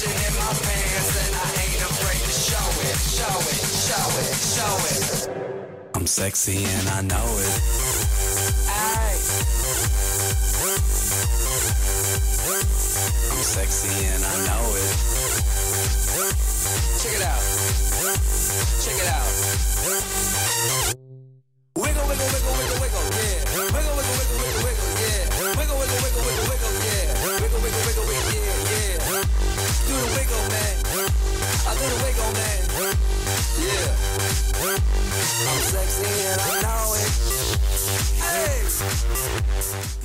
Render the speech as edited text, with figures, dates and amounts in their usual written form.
cushion in my pants and I ain't afraid to show it, show it, show it, show it. I'm sexy and I know it. Ay. I'm sexy and I know it. Check it out. Check it out. Wiggle, wiggle, wiggle, wiggle, wiggle, yeah. Wiggle, wiggle, wiggle, wiggle, wiggle, yeah. Wiggle, wiggle, wiggle, wiggle, wiggle, yeah. Wiggle, wiggle, wiggle, wiggle, yeah, yeah. Do the wiggle, man. I do the wiggle, man. Yeah. I'm sexy and I know it. Hey.